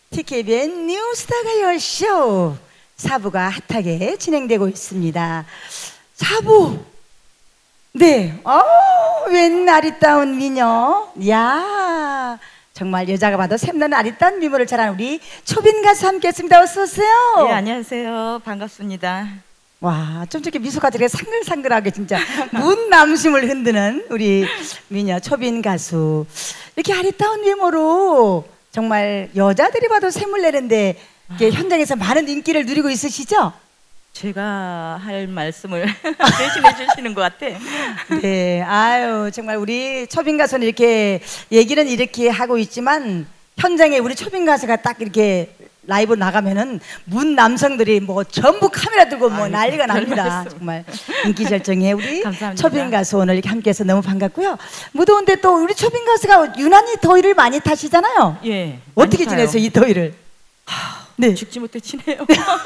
TKBN 뉴스타 가요쇼 4부가 핫하게 진행되고 있습니다. 4부 네, 웬 아리따운 미녀. 야, 정말 여자가 봐도 샘나는 아리따운 미모를 자랑하는 우리 초빈 가수 함께 했습니다. 어서 오세요. 네, 안녕하세요. 반갑습니다. 와, 좀 저렇게 미소가 되게 상글상글하게 진짜 문남심을 흔드는 우리 미녀 초빈 가수. 이렇게 아리따운 미모로 정말 여자들이 봐도 샘을 내는데 현장에서 많은 인기를 누리고 있으시죠? 제가 할 말씀을 대신해 주시는 것 같아. 네, 아유 정말 우리 초빈 가수는 이렇게 얘기는 이렇게 하고 있지만 현장에 우리 초빈 가수가 딱 이렇게 라이브 나가면은 문 남성들이 뭐 전부 카메라 들고 뭐 난리가 납니다. 정말 인기 절정의 우리 초빈 가수 오늘 이렇게 함께해서 너무 반갑고요. 무더운데 또 우리 초빈 가수가 유난히 더위를 많이 타시잖아요. 예. 어떻게 지내세요 이 더위를? 네, 죽지 못해 지내요.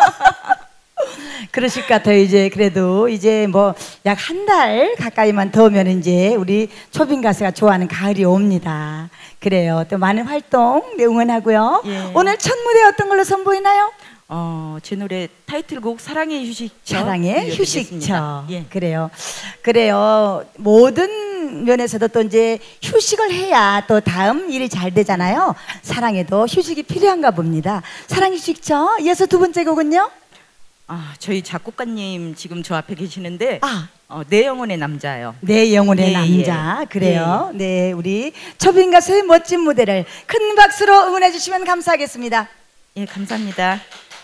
그러실 것 같아요. 이제 그래도 이제 뭐 약 한 달 가까이만 더우면 이제 우리 초빈 가수가 좋아하는 가을이 옵니다. 그래요. 또 많은 활동 응원하고요. 예. 오늘 첫 무대 어떤 걸로 선보이나요? 제 노래 타이틀곡 사랑의 휴식처. 사랑의 휴식처. 예. 그래요. 그래요. 모든 면에서도 또 이제 휴식을 해야 또 다음 일이 잘 되잖아요. 사랑에도 휴식이 필요한가 봅니다. 사랑의 휴식처. 이어서 두 번째 곡은요? 저희 작곡가님 지금 저 앞에 계시는데 내 영혼의 남자요. 내 영혼의 남자. 예. 그래요. 예. 네, 우리 초빈 가수의 멋진 무대를 큰 박수로 응원해 주시면 감사하겠습니다. 예, 감사합니다.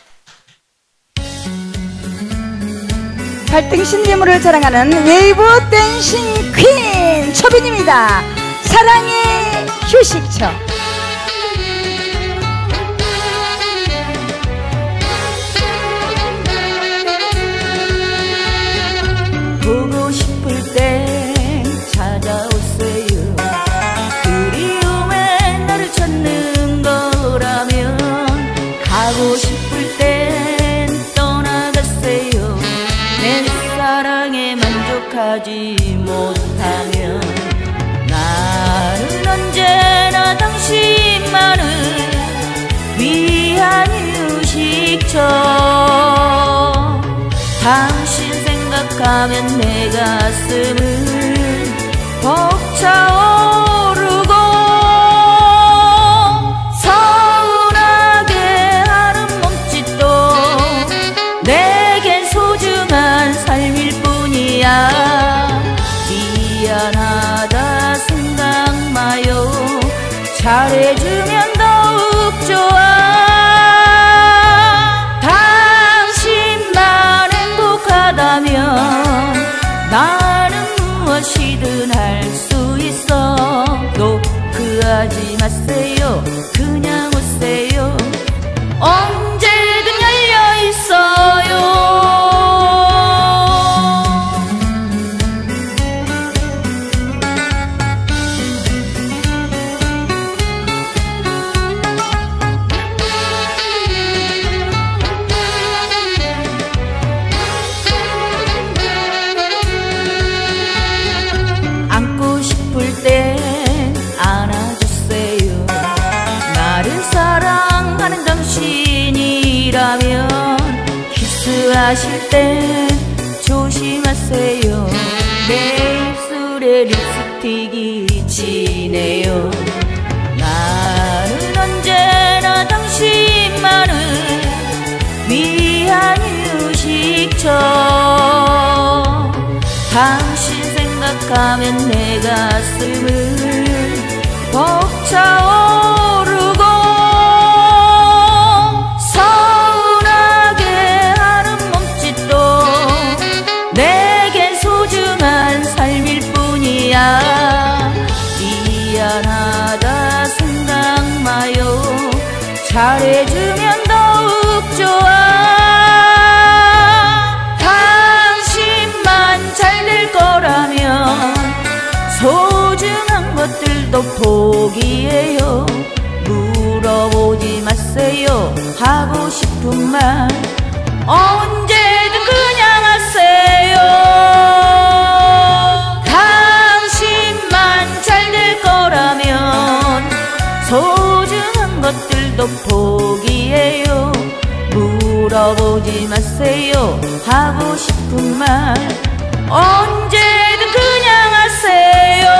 발등신 미모를 자랑하는 웨이브 댄싱 퀸 초빈입니다. 사랑의 휴식처. 보고 싶을 땐 찾아오세요. 그리움에 나를 찾는 거라면 가고 싶을 땐 떠나갔어요. 내 사랑에 만족하지 못하면 나는 언제나 당신만을 위한 휴식처. 당신 생각하면 내 가슴은 벅차오르고 서운하게 하는 몸짓도 내겐 소중한 삶일 뿐이야. 미안하다 생각 마요. 잘해주면 더욱 좋아. 나는 무엇이든 할 수 있어. 노크하지 마세요. 그냥 오세요. 언제든 열려 있어요. 키스하실 땐 조심하세요. 내 입술에 립스틱이 지네요. 나는 언제나 당신만을 위한 휴식처. 당신 생각하면 내 가슴을 벅차오르고 미안하다 생각 마요. 잘해주면 더욱 좋아. 당신만 잘 될 거라면 소중한 것들도 포기해요. 물어보지 마세요. 하고 싶은 말 언제든 그냥 하세요. 소중한 것들도 포기 좋은 말 언제든 그냥 하세요.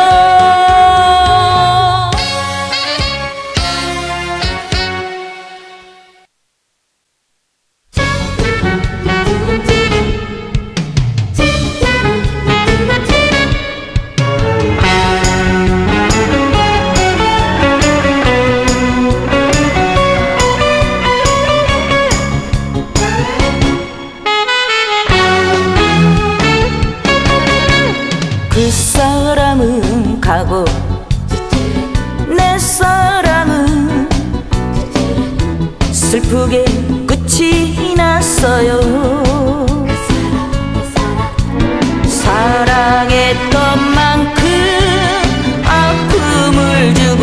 그 사람은 가고 내 사랑은 슬프게 끝이 났어요. 사랑했던 만큼 아픔을 주고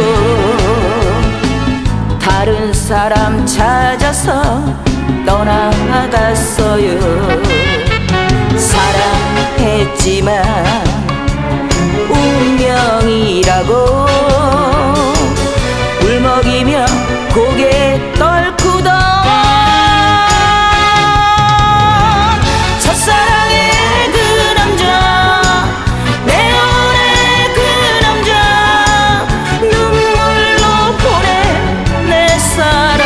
다른 사람 찾아서 떠나갔어요. 사랑했지만 운명이라고 울먹이며 고개 떨구던 첫사랑의 그 남자, 내 영혼의 그 남자, 눈물로 보낸 내 사랑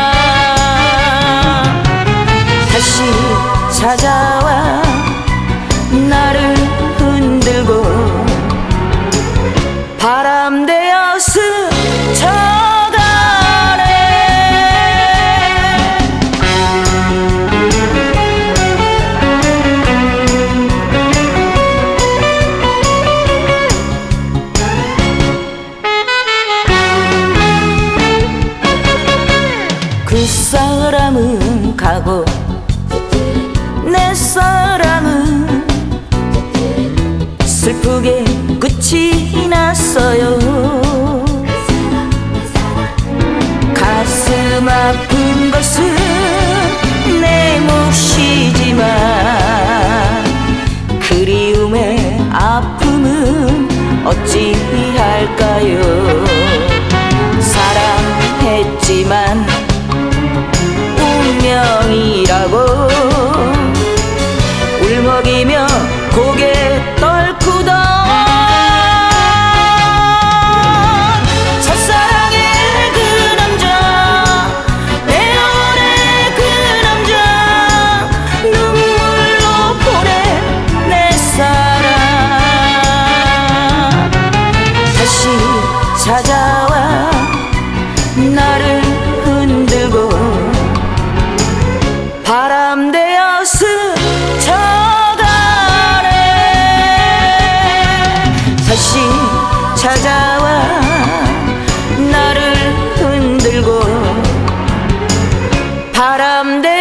다시 찾아와 나를 흔들고 바람 되어 스쳐가네. 그 사람은 가고 내 사랑은 슬프게 끝이 났어요. 가슴 아픈 것은 내 몫이지만 그리움의 아픔은 어찌할까요. 사랑했지만 운명이라고 울먹이며 고개 떨구던 첫사랑의 그 남자, 내 영혼의 그 남자, 눈물로 보낸 내 사랑 다시 찾아와 나를 흔들고 바람 되어 스쳐가네. 다시 찾아와 나를 흔들고 바람 되어